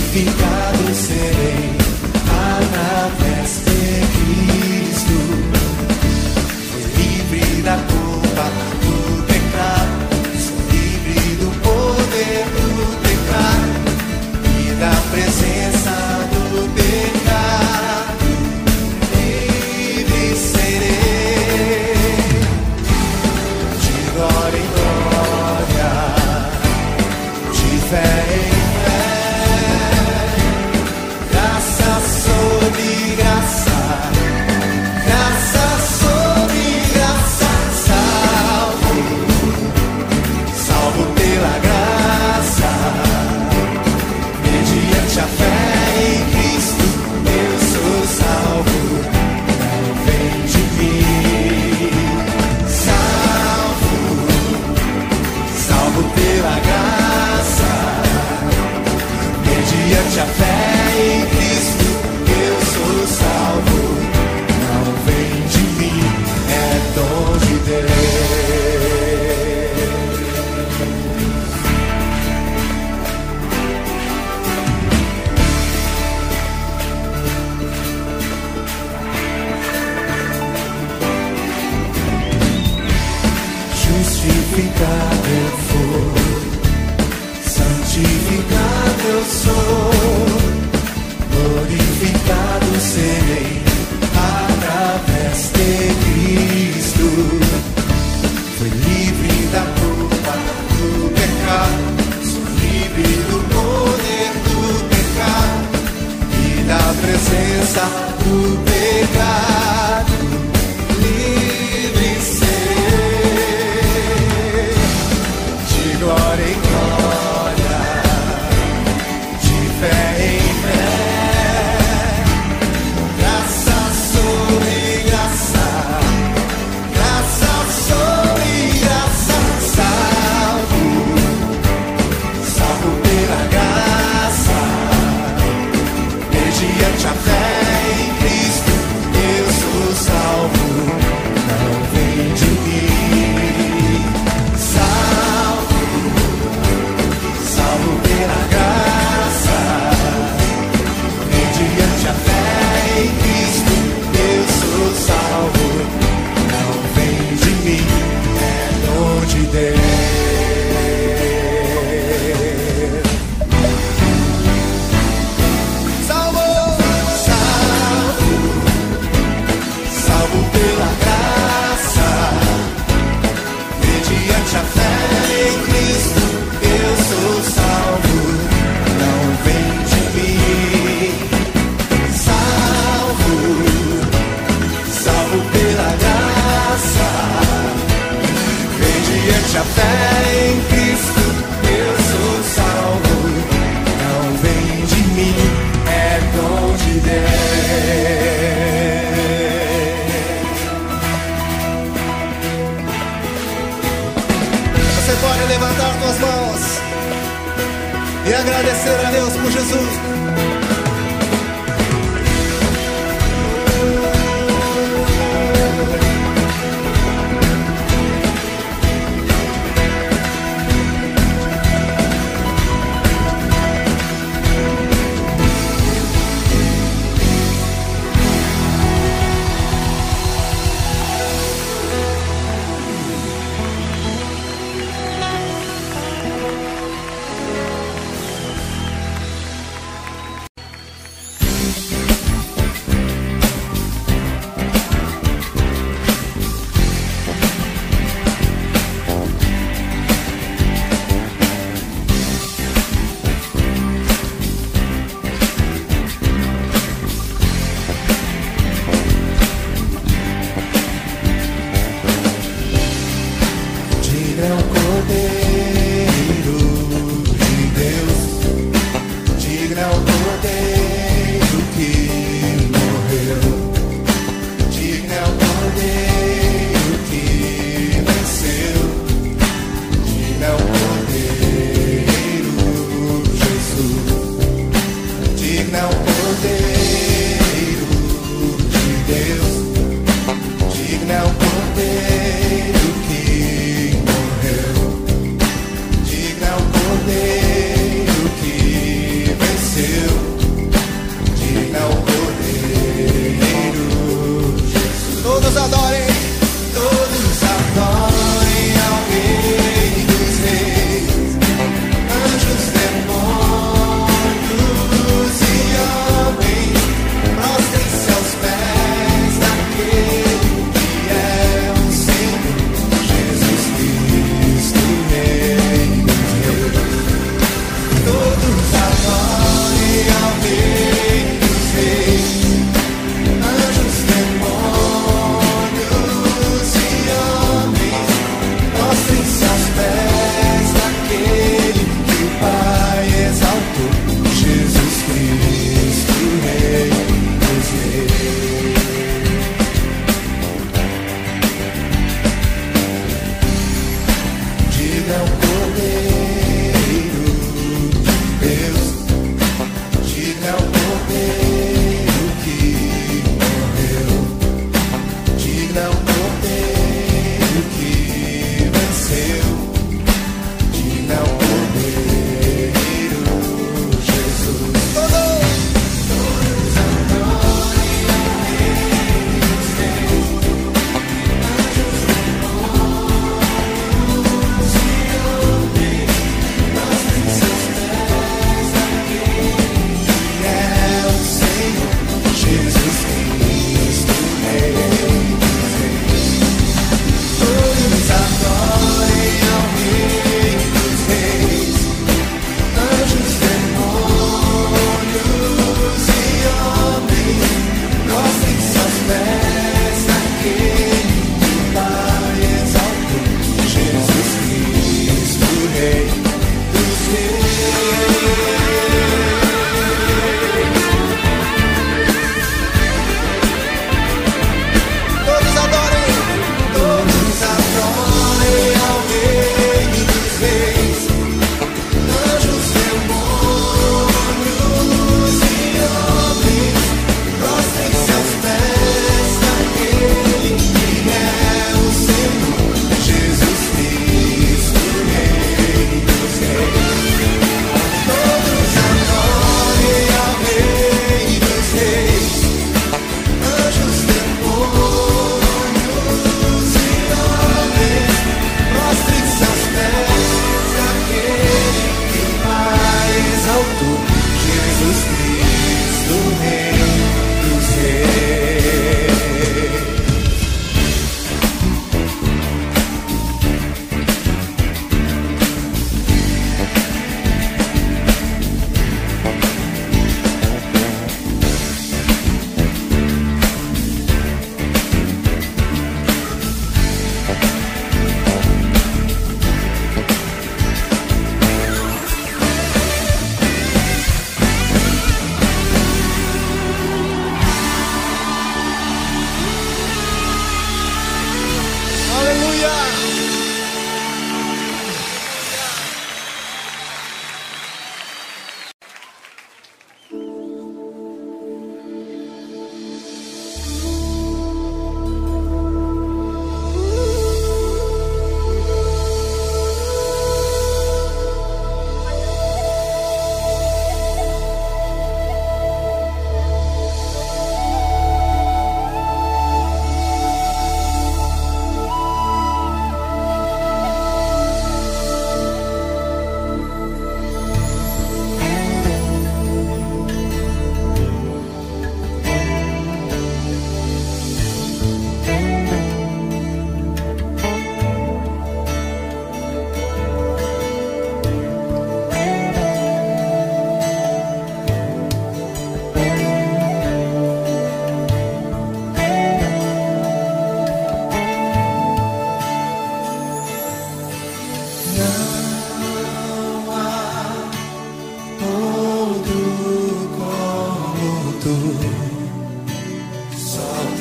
Justificado serei através de Cristo. Fui livre da culpa, do pecado. Sou livre do poder do pecado e da presença do pecado. Livre serei, de glória em glória, de fé em a fé em Cristo, eu sou salvo. Não vem de mim, é dom de Deus. Justificado eu for, santificado eu sou. Glorificado serei através de Cristo. Fui livre da culpa, do pecado. Sou livre do poder do pecado e da presença do pecado. Livre serei, de glória em glória, de fé em fé. A fé em Cristo, eu sou salvo. Não vem de mim, salvo, salvo pela graça. Mediante a fé em Cristo, eu sou salvo. Não vem de mim, é dom de Deus. Pela graça, mediante a fé em Cristo, eu sou salvo. Não vem de mim, salvo, salvo pela graça, mediante a fé em Cristo, eu sou salvo. Não vem de mim, é dom de Deus. Você pode levantar suas mãos e agradecer a Deus por Jesus. Cordeiro que venceu.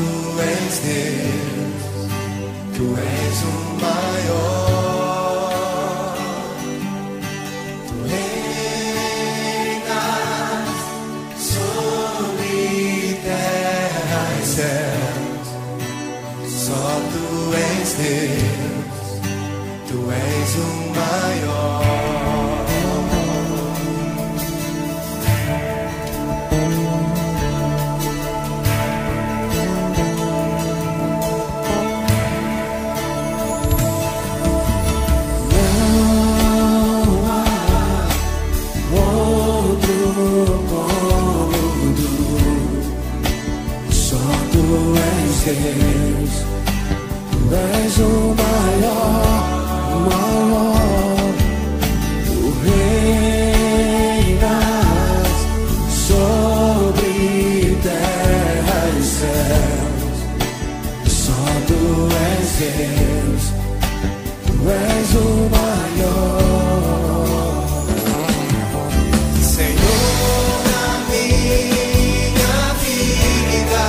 és Deus, tu és o maior. Tu reinas sobre terra e céus. Só tu és Deus, tu és o maior. Deus, tu és o maior, maior. Tu reinas sobre terra e céus. Só tu és Deus, tu és o maior. Senhor, na minha vida,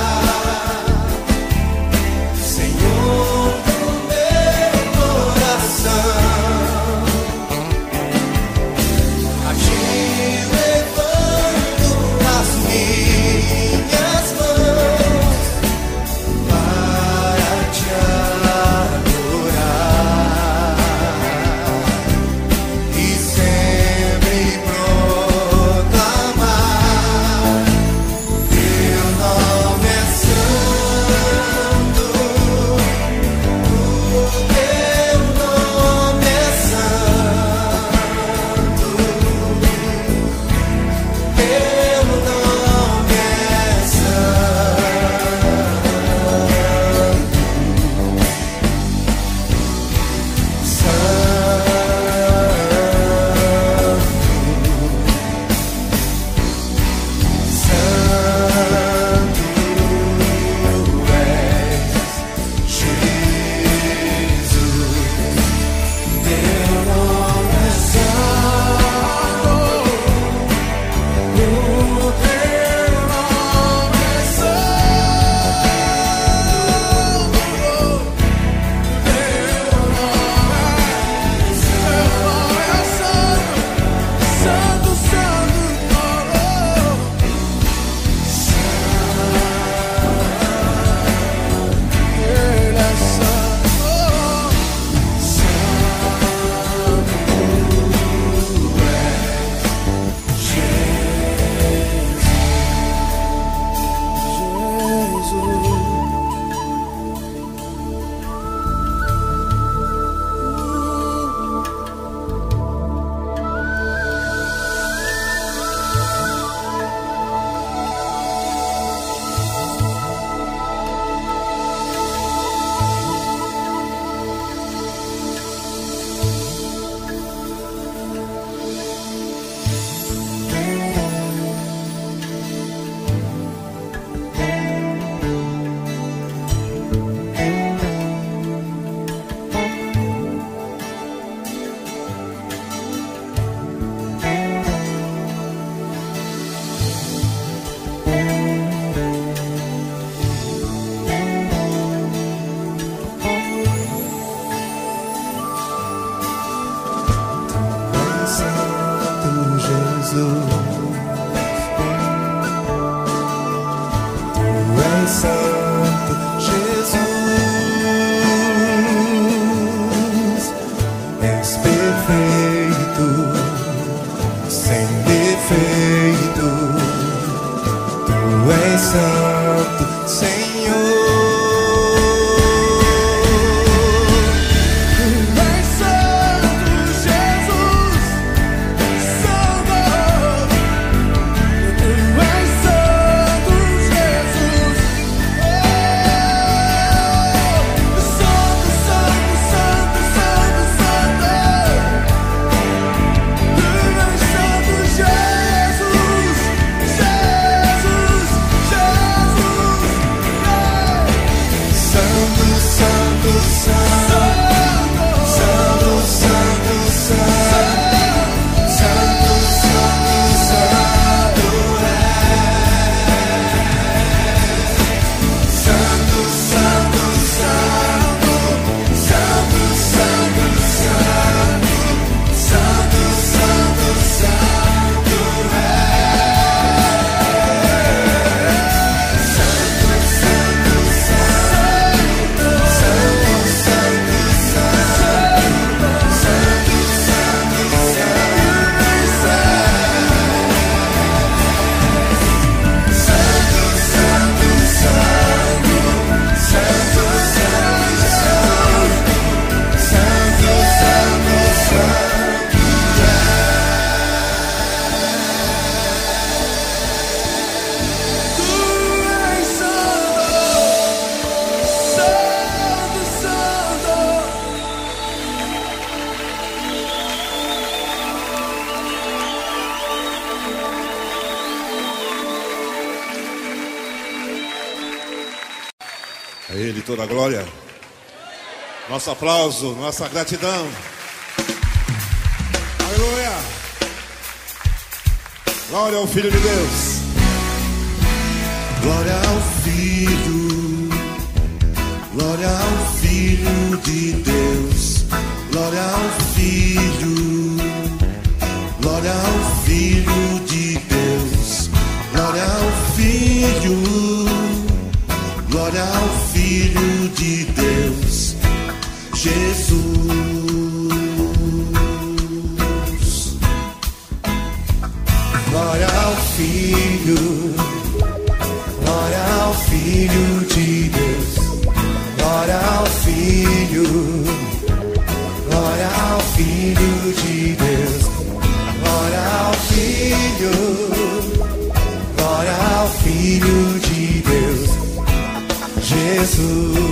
A Ele toda a glória. Nosso aplauso, nossa gratidão. Aleluia. Glória ao Filho de Deus. Glória ao Filho. Glória ao Filho de Deus. Glória ao Filho. Glória ao Filho de Deus. Glória ao Filho. Glória ao Filho de Deus, Jesus. Glória ao Filho. Glória ao Filho de Deus. Glória ao Filho. Glória ao Filho de Deus. Glória ao Filho. Glória ao Filho de Deus, Jesus.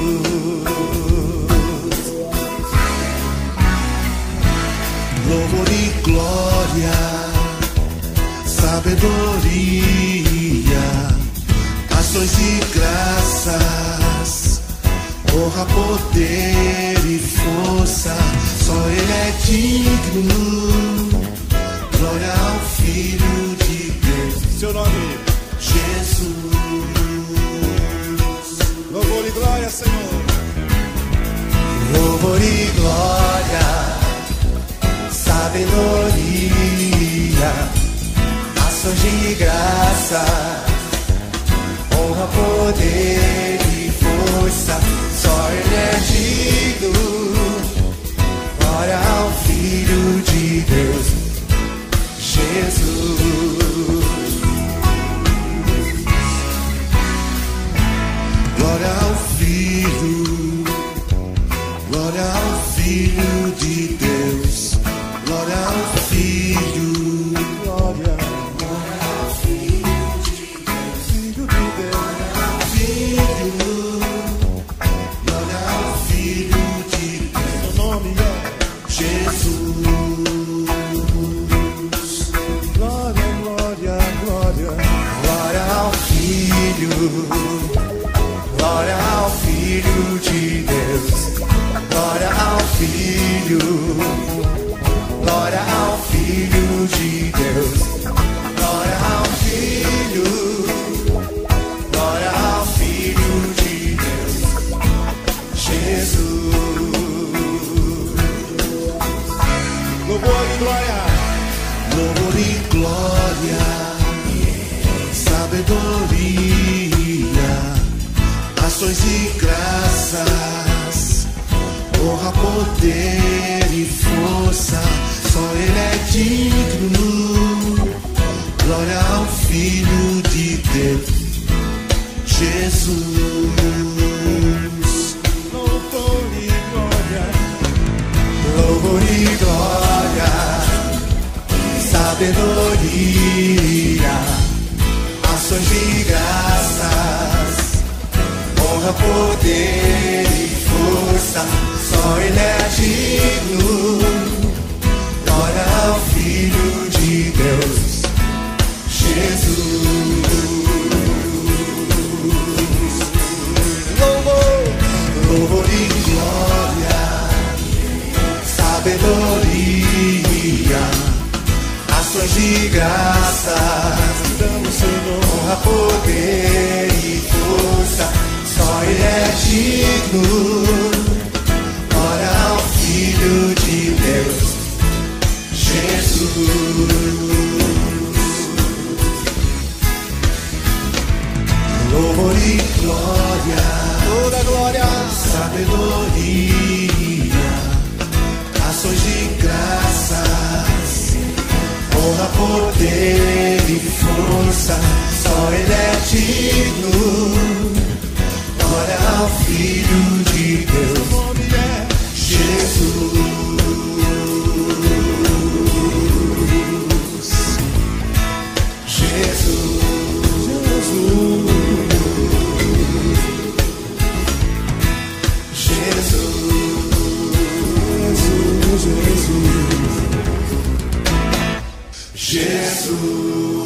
Louvor e glória, sabedoria, ações e graças, honra, poder e força, só Ele é digno. Glória ao Filho de Deus, Seu nome, Jesus. Louvor e glória, Senhor. Louvor e glória, sabedoria, ações de graça, honra, poder e força, só Ele é digno. Glória ao Filho de Deus, Jesus. Glória ao Filho, glória ao Filho de Deus, glória ao Filho, glória ao Filho de Deus, Filho de Deus, Filho, glória ao Filho de Deus, seu nome é Jesus. Glória, glória, glória, glória ao Filho. Glória ao Filho de Deus, glória ao Filho, glória ao Filho de Deus, glória ao Filho, glória ao Filho de Deus, Jesus. Louvor e glória. Louvor e glória, sabedoria, ações e graças, honra, poder e força, só Ele é digno. Glória ao Filho de Deus, Jesus. Louvor e glória, louvor e glória, sabedoria, ações de graças, honra, poder e força, só Ele é digno. Glória ao Filho de Deus, Jesus. Louvor, louvor e glória, sabedoria, ações de graças, damos Senhor, honra, poder e força, só Ele é digno. Glória ao Filho de Deus, Jesus. Louvor e glória, toda glória, sabedoria, ações de graças, honra, poder e força, só Ele é digno. Glória ao Filho de Deus, nome é Jesus. Jesus,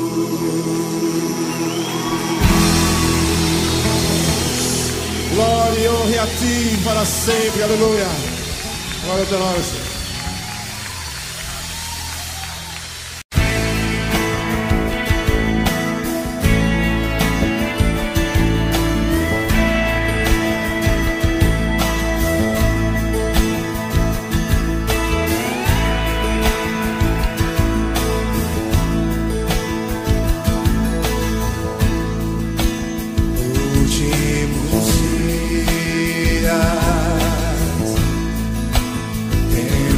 Jesus. Glória. glória e honra a ti para sempre, aleluia. Glória a Deus. Últimos dias,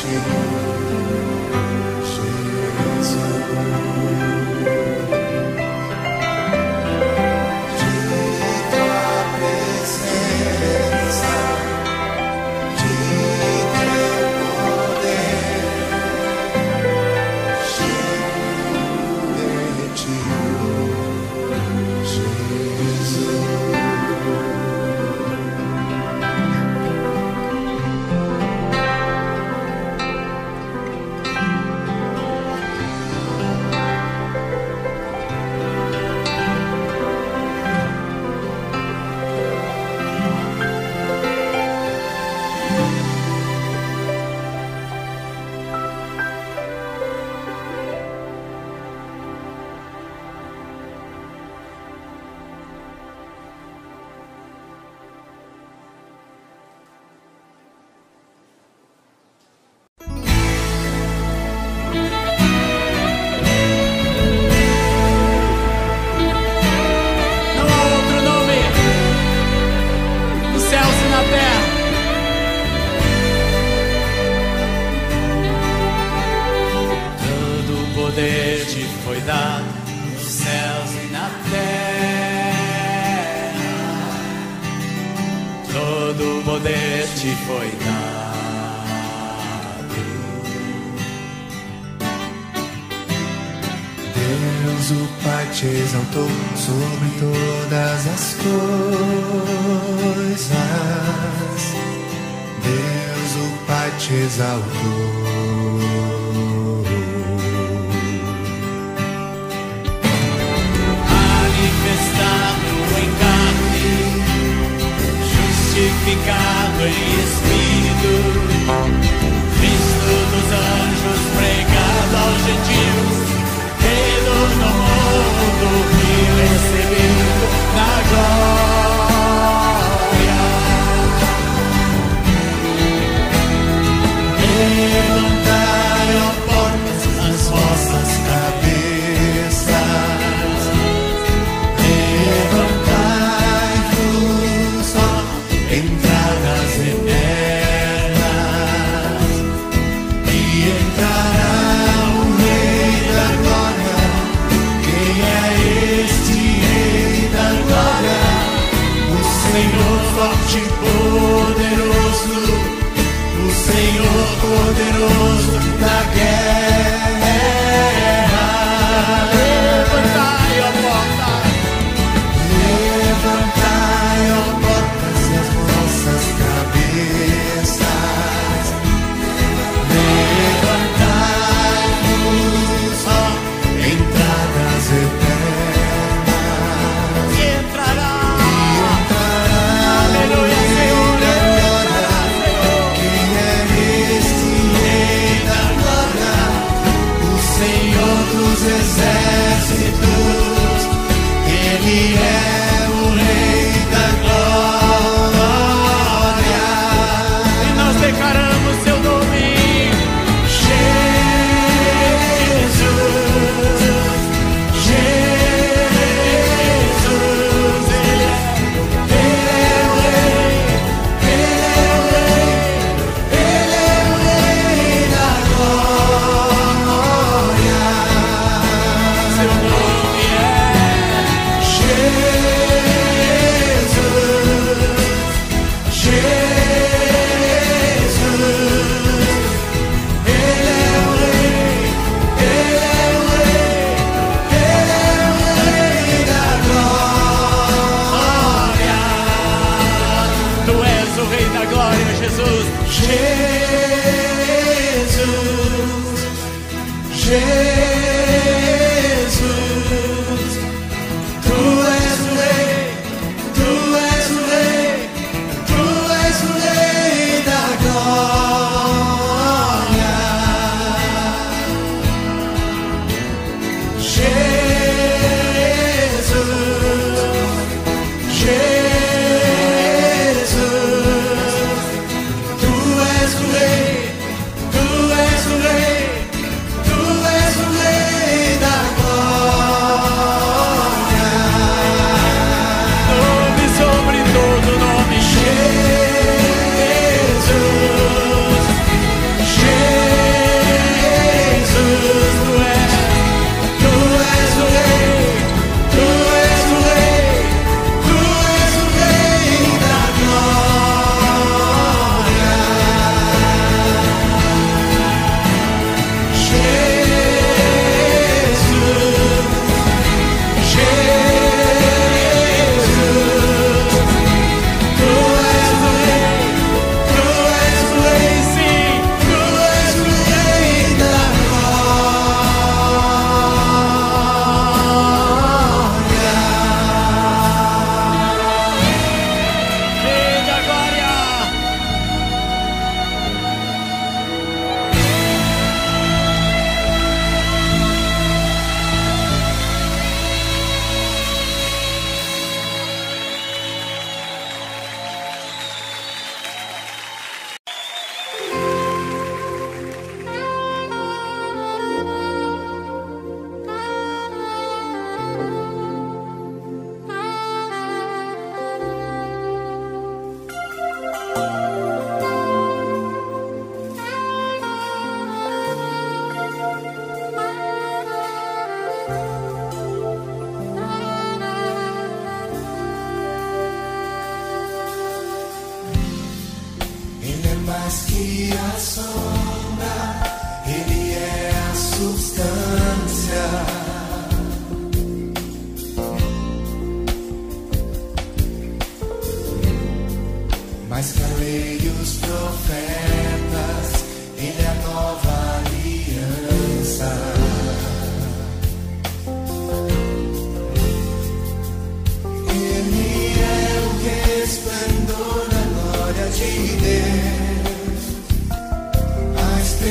Aleluia, Senhor.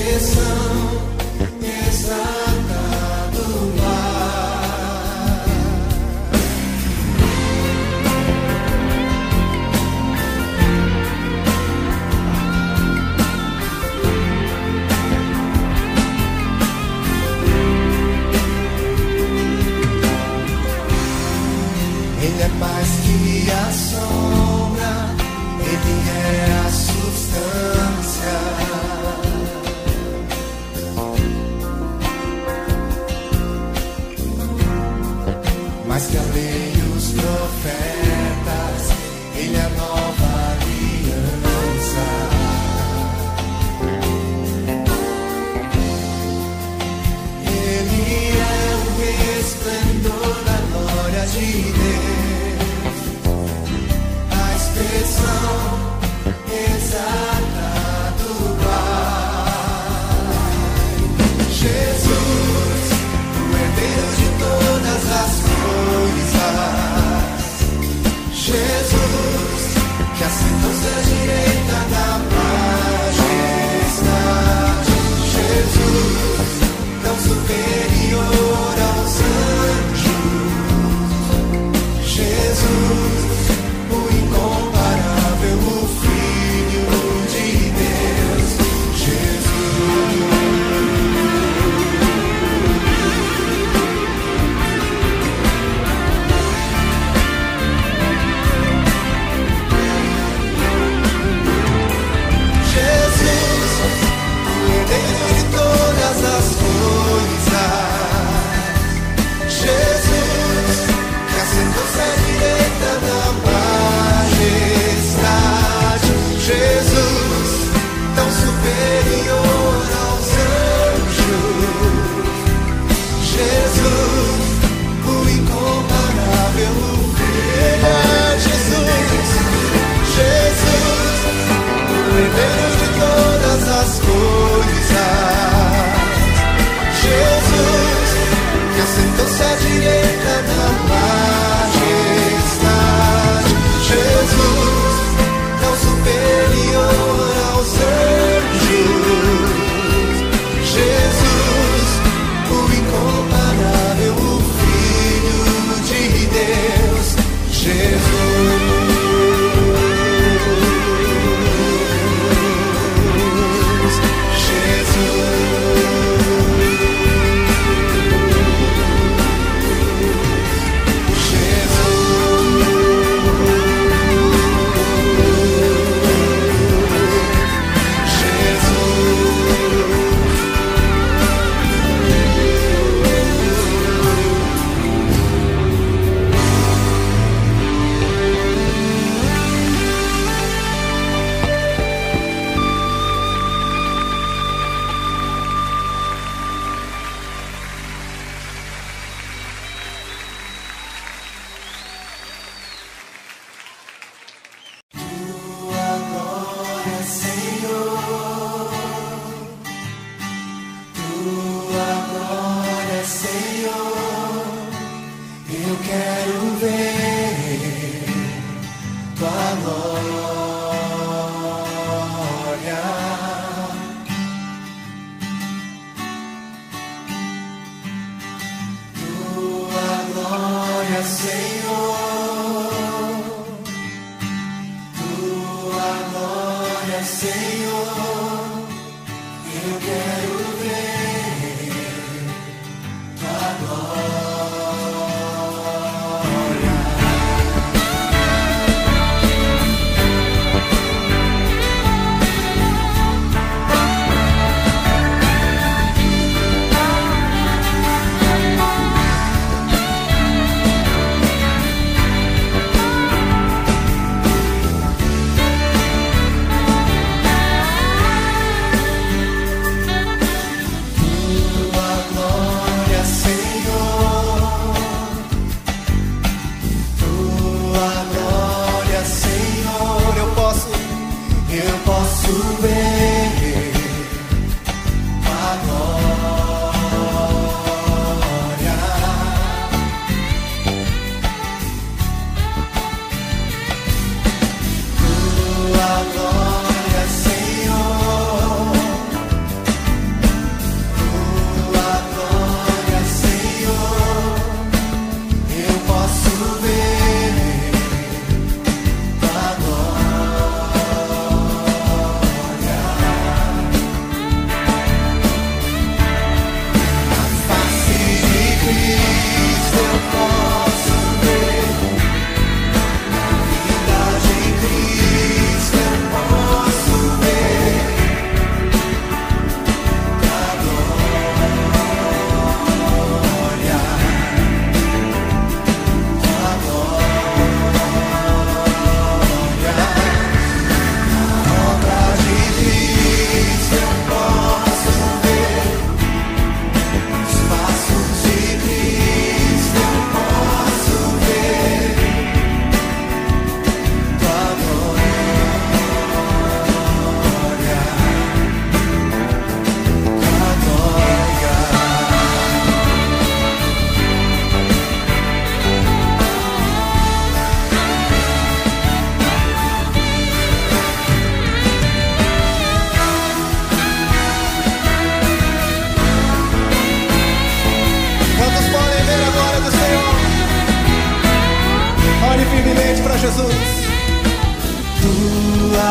Ele é mais que a sombra, Ele é a substância. Mais que a lei e os profetas, Ele é a nova aliança. Ele é o resplendor da glória de Deus, a expressão exata do Pai. Jesus, o herdeiro de todas as coisas. Jesus, que assentou-se à direita da majestade. Jesus, tão superior aos anjos. Jesus, o incomparável, o Filho de Deus. Jesus.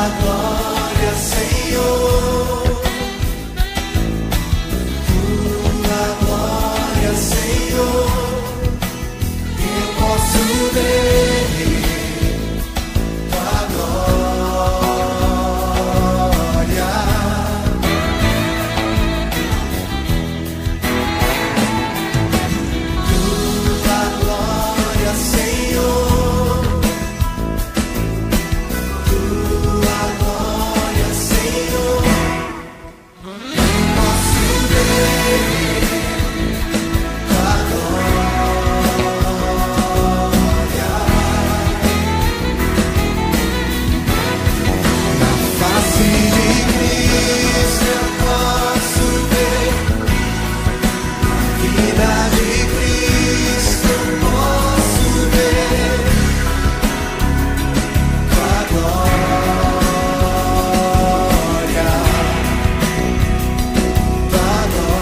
glória, Senhor. Tua glória, Senhor. Eu posso ver tua glória. Tua glória, Senhor. Tua glória, Senhor. Eu posso ver tua glória. Na face de Cristo eu posso ver a vida de Cristo, eu posso ver tua glória, tua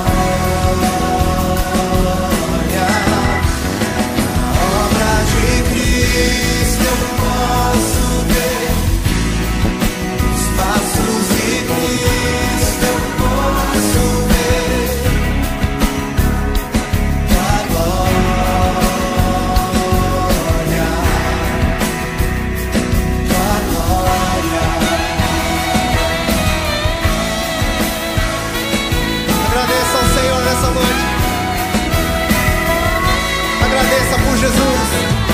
glória. A obra de Cristo eu posso ver, os passos de Cristo eu posso ver tua glória, tua glória. Agradeça ao Senhor nessa noite. Agradeça por Jesus,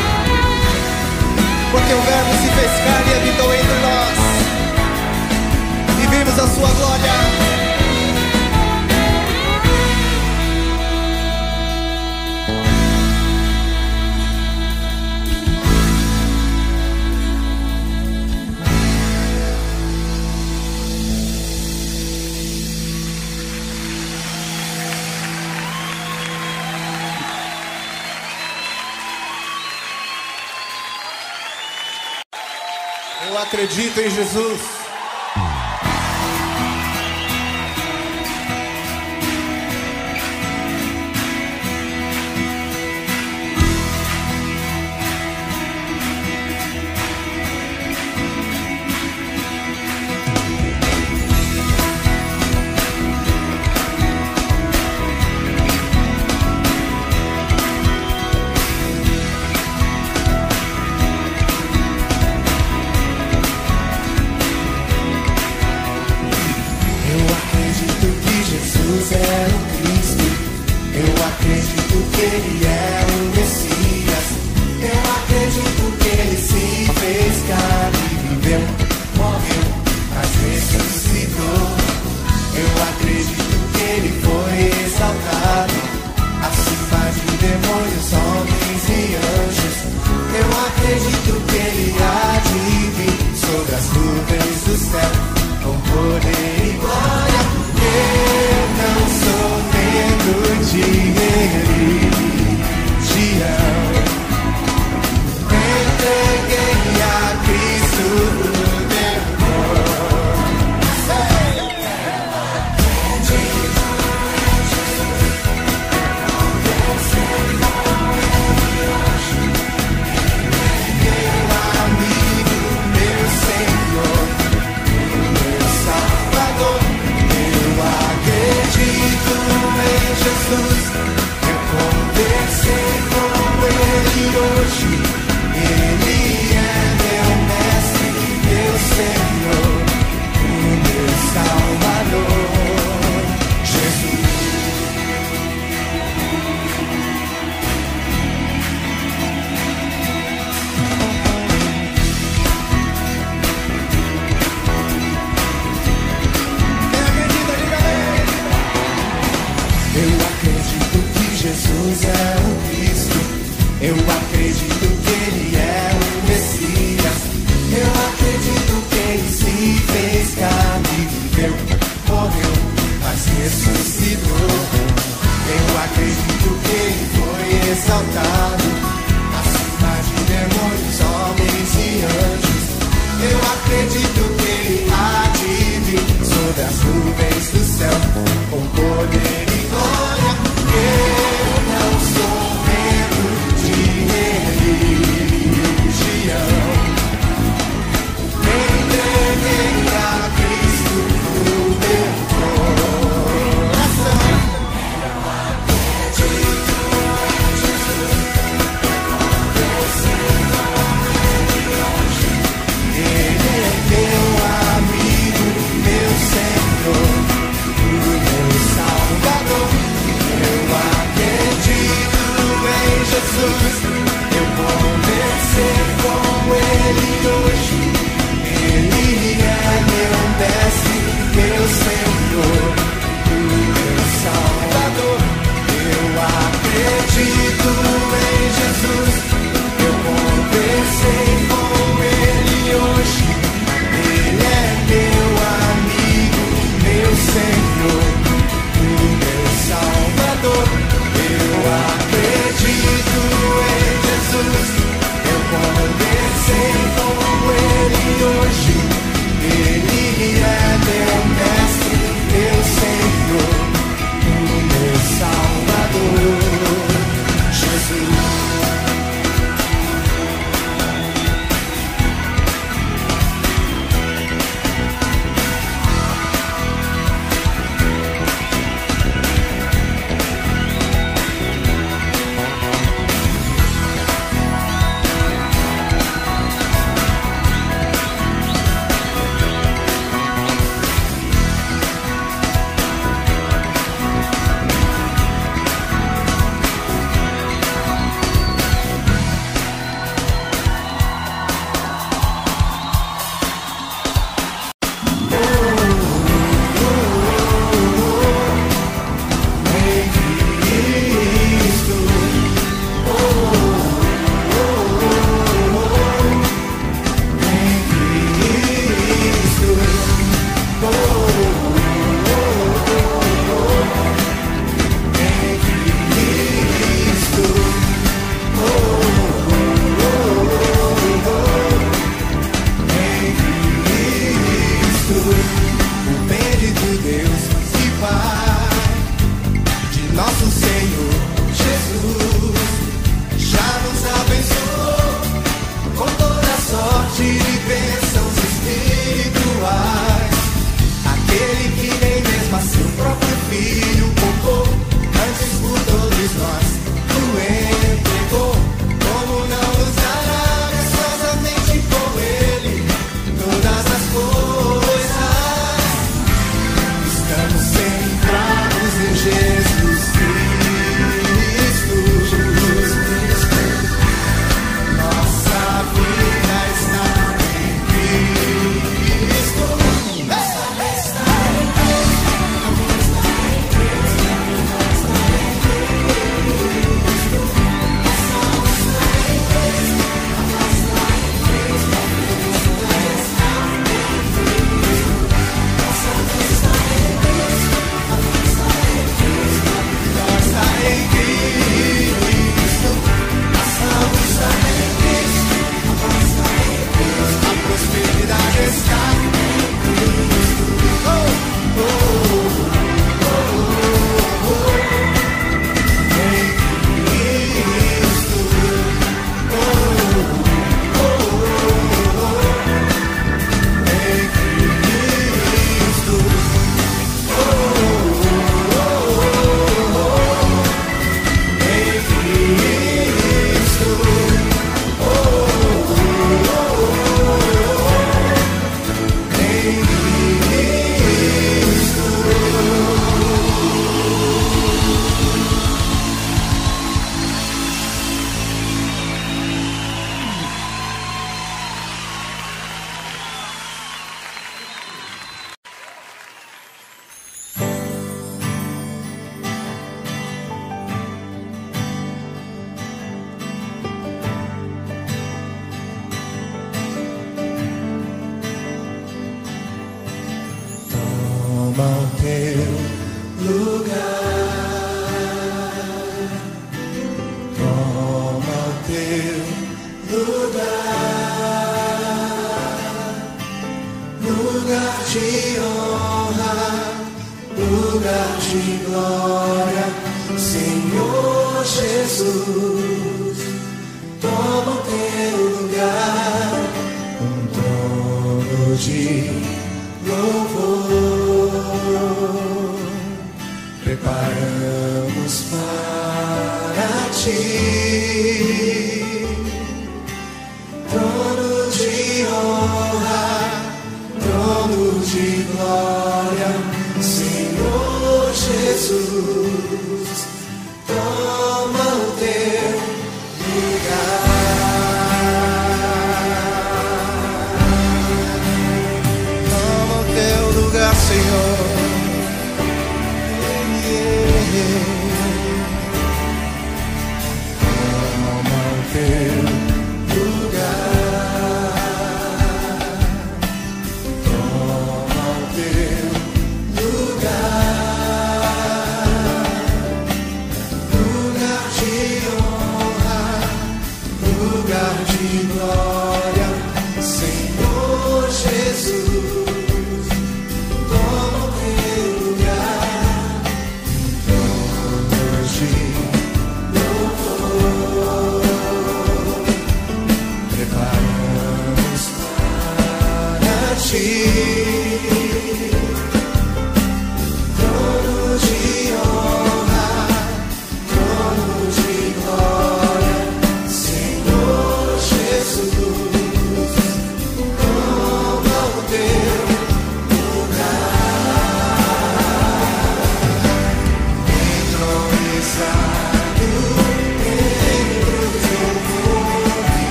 porque o Verbo se fez carne e habitou entre nós, e vimos a sua glória. Eu acredito em Jesus. Eu acredito que Jesus é o Cristo. Eu acredito que Ele é o Messias. Eu acredito que Ele se fez carne, viveu, morreu, mas ressuscitou. Eu acredito que Ele foi exaltado acima de demônios, homens e anjos. Eu acredito que Ele há de vir sobre as nuvens do céu com poder e glória. Eu não sou medo de religião. Entreguei a Cristo o meu meu amigo, meu Senhor, meu Salvador. Eu acredito em Jesus. Eu conversei com Ele hoje. Ele é meu mestre, meu Senhor, o meu Salvador, Jesus. Quem acredita, diga amém. Eu acredito que Jesus é o Cristo. Eu acredito que Ele é o Messias. Eu acredito que Ele se fez carne, viveu, morreu, mas ressuscitou. Eu acredito que Ele foi exaltado acima de demônios, homens e anjos. Eu acredito que Ele há de vir sobre as nuvens do céu com poder e glória. Eu não sou medo de religião. Entreguei acredito em Jesus. Eu conversei com Ele hoje. Ele é meu amigo, meu Senhor, o meu Salvador. Eu acredito em Jesus. Eu conversei com Ele hoje. Ele é meu mestre, meu Senhor, o meu Salvador, Jesus.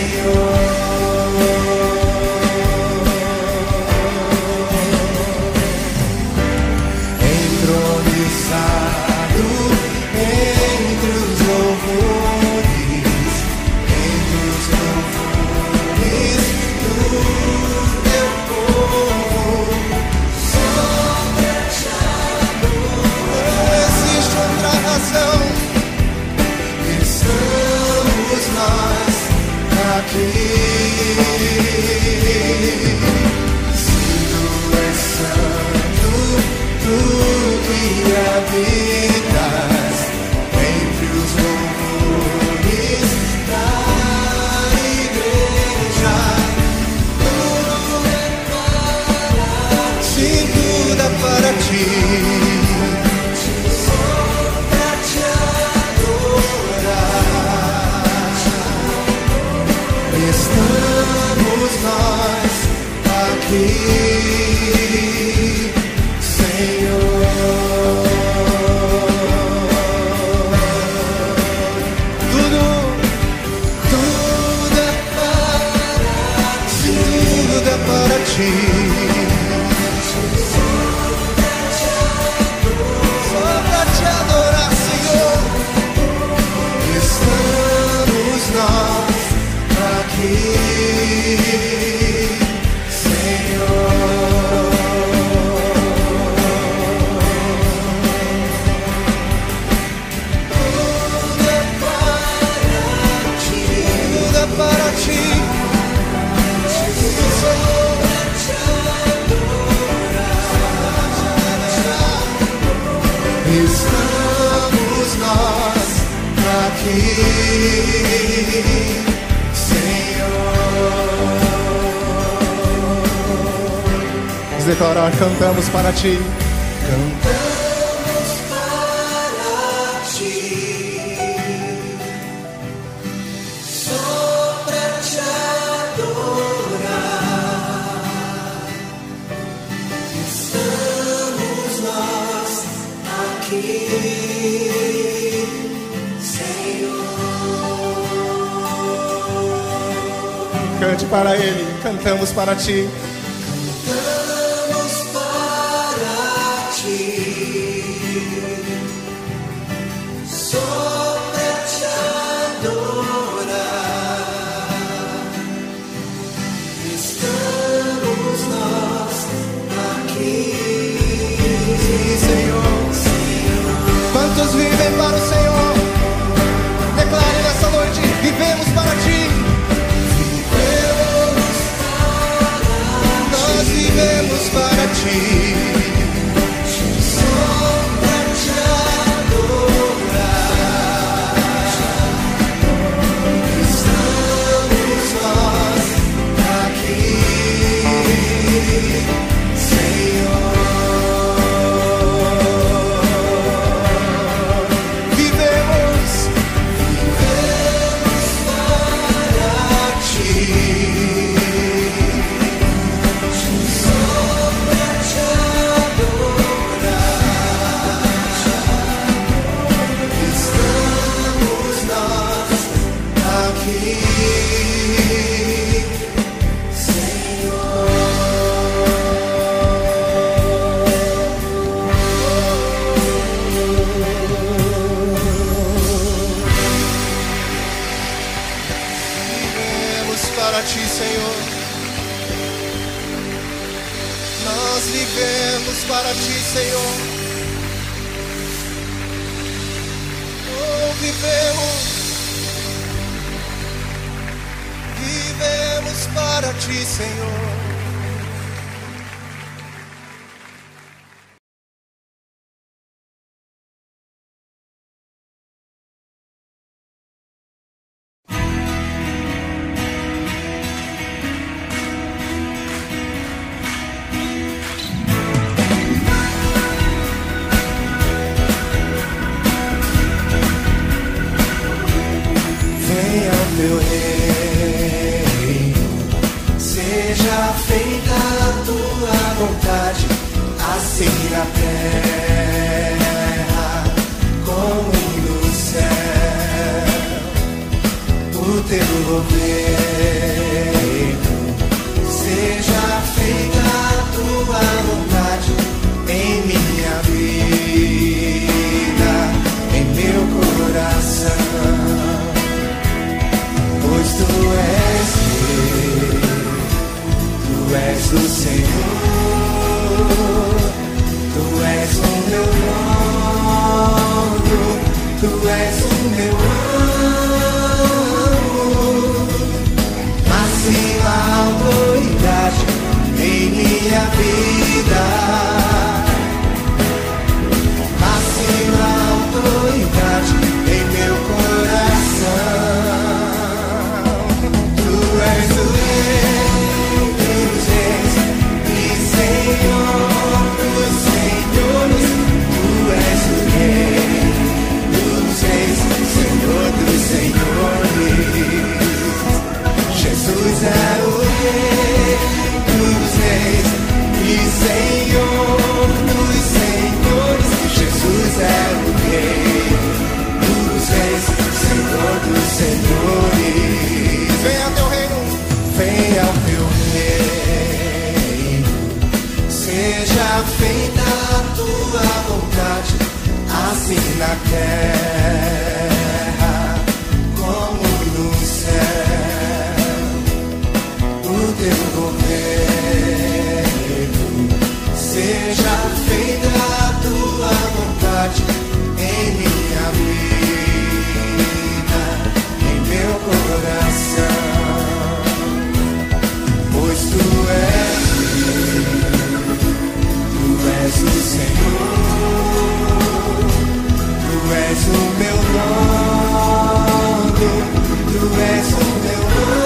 Declarar, cantamos para ti. Cantamos para ti, só pra te adorar. Estamos nós aqui, Senhor. Cante para Ele, cantamos para ti. Quantos vivem para o Senhor? Declare nessa noite: vivemos para ti. Nós vivemos para ti. Só para te adorar. Estamos nós aqui, Senhor. Para ti, Senhor, nós vivemos para ti, Senhor. Oh, vivemos para ti, Senhor. Meu reino, seja feita a tua vontade, assim na terra como no céu. O teu governo minha vida, máxima autoridade em meu coração. Tu és o Rei dos reis e Senhor dos senhores. Tu és o Rei dos reis, Senhor dos senhores. Jesus é o Rei dos reis e Senhor dos senhores. Jesus é o Rei dos reis, Senhor dos senhores. Venha ao teu reino, venha ao teu reino. Seja feita a tua vontade, assim na terra como no céu. O teu governo, seja feita a tua vontade em minha vida, em meu coração. Pois tu és o Senhor, tu és o meu dono, tu és o meu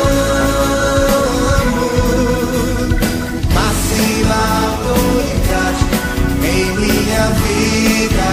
amo. Máxima autoridade em minha vida,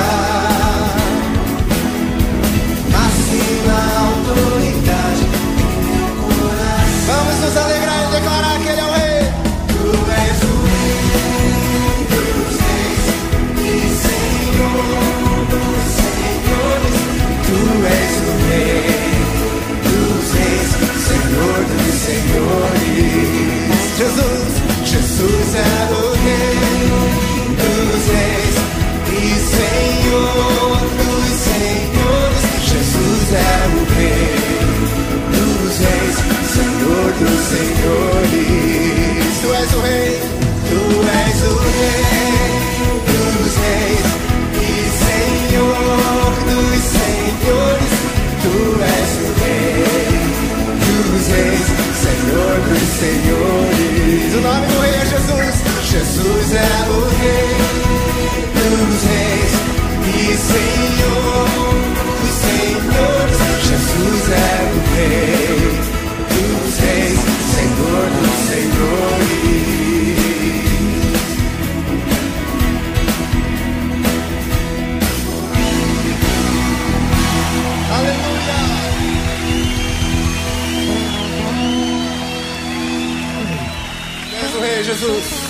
máxima autoridade em meu coração. Vamos nos alegrar e declarar que Ele é o Rei. Tu és o Rei dos reis e Senhor dos senhores. Tu és o Rei dos reis, Senhor dos senhores. Jesus é o Rei dos reis e Senhor dos senhores. Jesus é o Rei dos reis, Senhor dos senhores. Tu és o Rei, tu és o Rei dos reis e Senhor dos senhores. Tu és o Rei dos reis, Senhor dos senhores. O nome do Rei é Jesus. Jesus é o Rei dos reis e Senhor dos senhores. Jesus é o Rei dos reis, Senhor dos senhores. Aleluia! Tu és o Rei, Jesus.